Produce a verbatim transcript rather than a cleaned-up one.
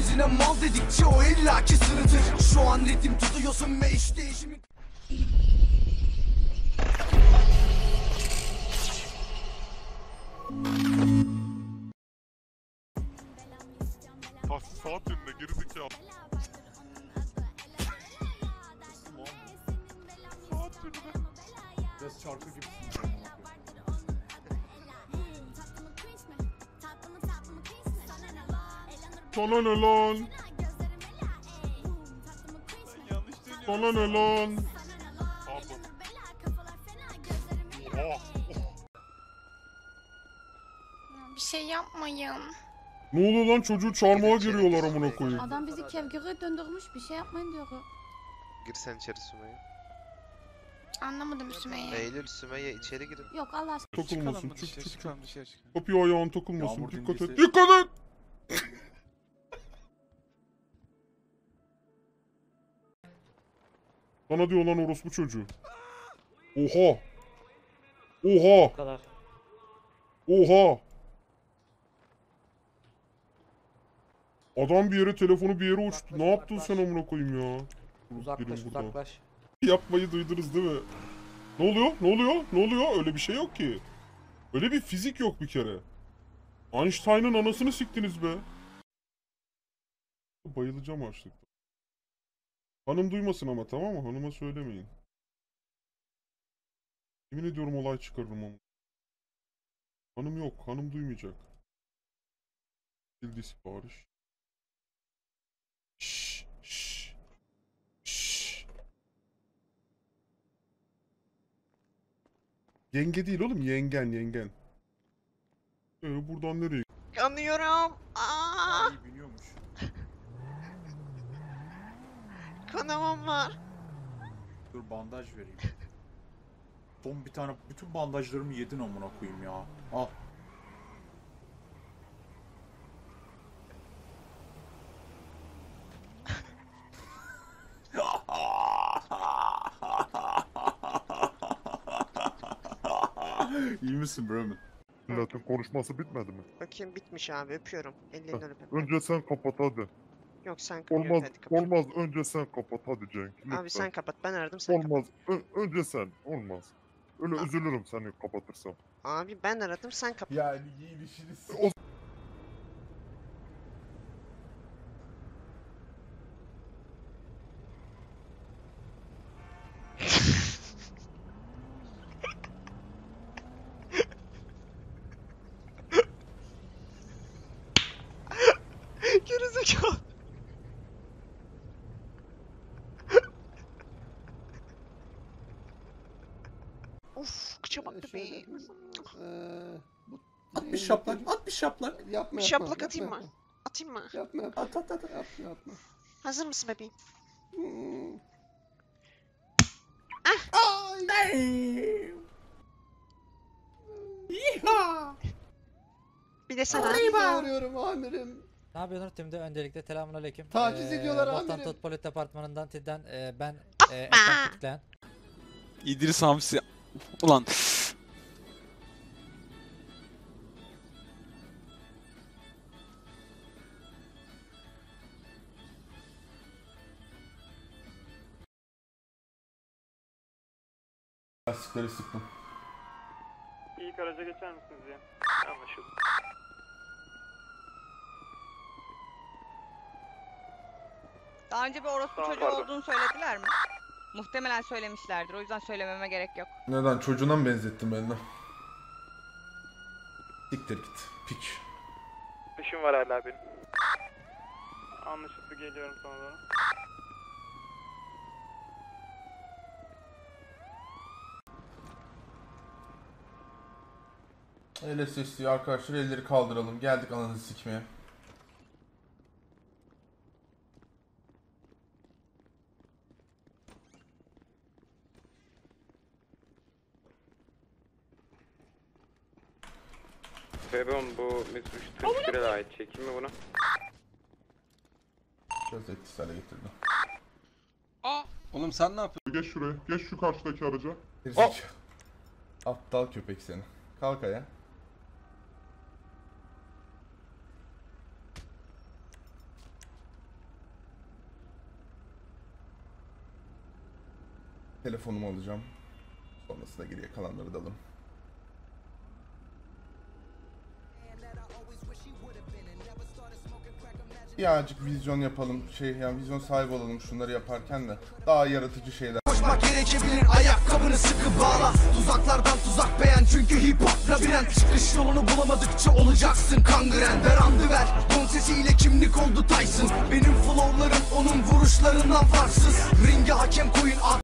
Benzine mal dedikçe o illaki sırıtır. Şu an ritim tutuyorsun ve iş değişimi. Tahsis saat yönünde gerizekalı. Saat yönünde. Biraz çarkı gibisin. Sana ne lan? Sana ne lan? Pardon. Oha. Bir şey yapmayın. Ne oluyor lan, çocuğu çarmıha giriyorlar amına koyayım. Adam bizi kevgire döndürmüş, bir şey yapmayın diyor. Gir sen içeri Sümeyye. Anlamadım Sümeyye. Eylül Sümeyye içeri girin. Yok Allah aşkına. Takılmasın, çık çık çık. Çıkalım dışarı çıkalım. Kapıyı ayağın takılmasın, Yağmur dikkat et. dingesi. Dikkat et! Sana diyor lan orospu çocuğu. Oha! Oha! Bu kadar. Oha! Adam bir yere, telefonu bir yere uçtu. Uzaklaş, Ne yaptın uzaklaş. sen amına koyayım ya? Uzaklaş Gelin buradan. uzaklaş. Yapmayı duydunuz değil mi? Ne oluyor? Ne oluyor? Ne oluyor? Öyle bir şey yok ki. Öyle bir fizik yok bir kere. Einstein'ın anasını siktiniz be. Bayılacağım açlıktan. Hanım duymasın ama, tamam mı? Hanıma söylemeyin. Yemin ediyorum olay çıkarırım ama. Hanım yok. Hanım duymayacak. Bildi sipariş. Şşş. Şşş. Şşş. Yenge değil oğlum. Yengen yengen. Ee, buradan nereye? Yanıyorum. Aa, İyi biniyormuş. kanamam var. Dur bandaj vereyim. Son bir tane, bütün bandajlarımı yedin amına koyayım ya. Al. İyi misin bro? Milletin konuşması bitmedi mi? Bakayım bitmiş abi, öpüyorum. Ellerini öpeyim. Önce sen kapat hadi. Yok sen kapat. Olmaz, Hadi kapat. olmaz. Önce sen kapat hadi Cenk. Lütfen. Abi sen kapat, ben aradım sen kapat. Olmaz. Ö- önce sen. Olmaz. Öyle üzülürüm seni kapatırsam. Abi ben aradım sen kapat. Yani iyi işiniz. O Gerizekalı. Uf, kıça baktı be. At bir şaplak, at bir şaplak. Bir şaplak atayım mı? Atayım mı? Yapma, yapma. At, at, at. Yapma, yapma. Hazır mısın bebeğim? Bir de sana. Arıyorum amirim. Ne yapıyorsunuz tümde? Öncelikle selamünaleyküm. Taciz ediyorlar Bostan amirim. Tut Polis Departmanı'ndan sizden e, ben e, Ekrem Kutlayan. İdris Hamsi. Ulan. Lastikleri sıktım. İlk araca geçer misiniz ya? Anlaşıldı. Daha önce bir orospu Tamam, çocuğu pardon. olduğunu söylediler mi? Muhtemelen söylemişlerdir. O yüzden söylememe gerek yok. Neden? Çocuğuna mı benzettin beni? Siktir git. Pik. İşim var hala benim. Anlaşıldı, geliyorum sonra doğru. El sesli arkadaşlar, elleri kaldıralım. Geldik ananızı sikmeye. Febon bu Mitsubishi Trister'e ait çekim mi buna? Biraz etkisiz hale getirdim. Aa, oğlum sen ne yapıyorsun? geç şuraya. Geç şu karşıdaki araca. Gerizekalı. Aptal köpek seni. Kalk ayağa. Telefonumu alacağım. Sonrasında geriye kalanları da alın. Birazcık vizyon yapalım, şey yani vizyon sahibi olalım şunları yaparken de daha yaratıcı şeyler. Koşmak gerekebilir, ayakkabını sıkı bağla. Tuzaklardan tuzak beğen çünkü hip hop labirent. Çıkış yolunu bulamadıkça olacaksın kangren. Ver andı ver, ton sesiyle kimlik oldu Tyson. Benim flowlarım onun vuruşlarından farksız. Ringe hakem koyun at.